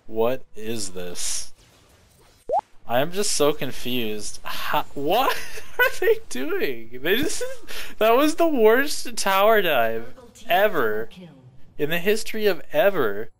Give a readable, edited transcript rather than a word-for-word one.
What is this? I am just so confused. What are they doing? They just... That was the worst tower dive ever in the history of ever.